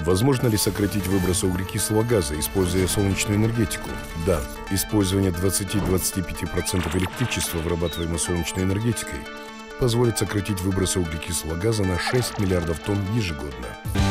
Возможно ли сократить выбросы углекислого газа, используя солнечную энергетику? Да. Использование 20-25% электричества, вырабатываемого солнечной энергетикой, позволит сократить выбросы углекислого газа на 6 миллиардов тонн ежегодно.